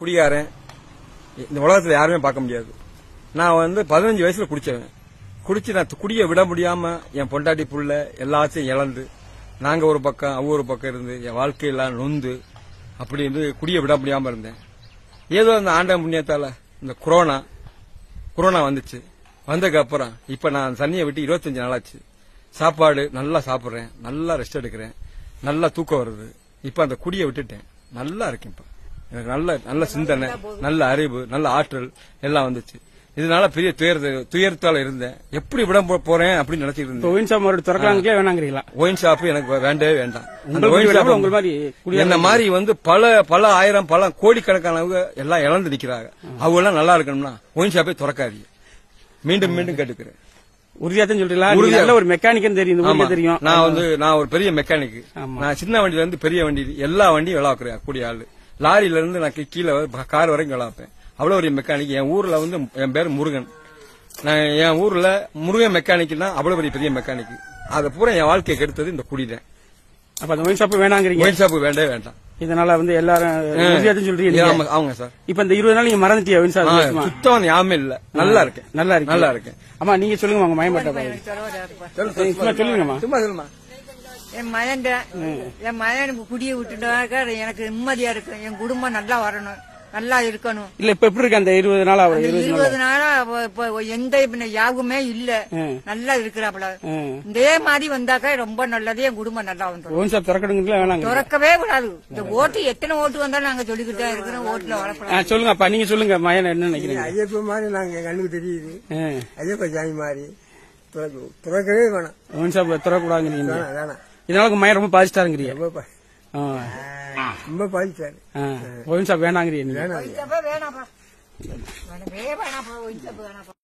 குடிகாரன் இந்த உலகத்துல யாருமே பார்க்க முடியாது. நான் 15 வயசுல குடிச்சவன். குடிச்சு நான் குடிய விட முடியாம என் பொண்டாட்டி புள்ள எல்லாத்தையும் இழந்து நாங்க ஒரு பக்கம் அவங்க ஒரு பக்கம் இருந்து என் வாழ்க்கையெல்லாம் நொந்து அப்படி இருந்து குடிய விட முடியாம இருந்தேன். ஏதோ அந்த ஆண்ட புண்ணியத்தால இந்த கொரோனா வந்துச்சு. வந்ததுக்கு அப்புறம் இப்ப நான் தண்ணியை விட்டு 25 நாளாச்சு. சாப்பாடு நல்லா சாப்பிடுறேன், நல்லா ரெஸ்ட் எடுக்கிறேன், நல்லா தூக்கம் வருது. இப்ப அந்த குடியை விட்டுட்டேன், நல்லா இருக்கேன். இப்ப எனக்கு நல்ல சிந்தனை, நல்ல அறிவு, நல்ல ஆற்றல் எல்லாம் வந்துச்சு. இதனால பெரிய துயரத்தால இருந்தேன். எப்படி விட போறேன் அப்படின்னு நினைச்சிட்டு இருந்தேன். ஒயின் ஷாப் திறக்கலாங்களே வேணாங்கிறீங்களா? ஒயின் ஷாப் எனக்கு வேண்டவே வேண்டாம். என்ன மாதிரி பல ஆயிரம் பல கோடிக்கணக்கானவங்க எல்லாம் இழந்து நிக்கிறாங்க. அவங்க எல்லாம் நல்லா இருக்கணும்னா ஒயின் ஷாப்பே திறக்காதீங்க. மீண்டும் மீண்டும் கேட்டுக்கிறேன். உறுதியாத்தான் சொல்றீங்களா? ஒரு மெக்கானிக் தெரியும். நான் ஒரு பெரிய மெக்கானிக். நான் சின்ன வண்டியில இருந்து பெரிய வண்டி எல்லா வண்டியும் விளாக்குறேன். கூடிய ஆளு லாரியில இருந்து நான் கீழே கார் வரைக்கும் விளாப்பேன். அவ்வளவு ஒரு மெக்கானிக். என் ஊர்ல என் பேர் முருகன். நான் என் ஊர்ல முருகன் மெக்கானிக்னா அவ்வளவு பெரிய மெக்கானிக். அதை பூரா என் வாழ்க்கையை கெடுத்தது இந்த குடிதான். அப்ப அந்த ஒயின் ஷாப் வேணாங்கிறீங்க? ஒயின் ஷாப் வேண்டவே வேண்டாம். இதனால எல்லாரும் சொல்றீங்க. அவங்க சார் இப்ப இந்த 20 நாள் நீங்க மறந்துட்டியா ஒயின் ஷாப்? சுத்தம் யாமே இல்ல. நல்லா இருக்கேன். நல்லா இருக்கேன். அம்மா நீங்க சொல்லுங்க. உங்க மயன்பட்ட சொல்லுங்கம்மா. சும்மா சொல்லுமா. என் மகனுக்கு குடியை விட்டுட்டாக்க எனக்கு நிம்மதியா இருக்கு. என் குடும்பம் நல்லா வரணும், நல்லா இருக்கணும். இல்ல இப்ப எப்படி இருக்கு அந்த 20 நாளா? 20 நாளா எந்த யாகுமே இல்ல, நல்லா இருக்கிறாப்ல. இதே மாதிரி வந்தாக்கா ரொம்ப நல்லது. என் குடும்பம் நல்லா வந்துடும். ஒயின் ஷாப் திறக்கணுங்களா வேணாங்க? திறக்கவே கூடாது. இந்த ஓட்டு எத்தனை ஓட்டு வந்தாலும் நாங்க சொல்லிக்கிட்டு தான் இருக்கிறோம். ஓட்டுல வரப்படாது. சொல்லுங்க அப்பா, நீங்க சொல்லுங்க. மயன் என்ன நினைக்கிறீங்க? ஐயப்ப மாதிரி நாங்க கண்ணுக்கு தெரியுது. ஐயப்ப சாமி மாதிரி திறக்கவே வேணாம். ஒயின் ஷாப் திறக்கூடாதுங்கிறீங்க. வேணாம். இதனால மயன் ரொம்ப பாதிச்சிட்டாருங்கிறீங்க. ரொம்ப பாதிச்சாரு. Wine shop வேணாங்கிறீங்க. வேணாப்பா, வேணாப்பா, வேணாப்பா.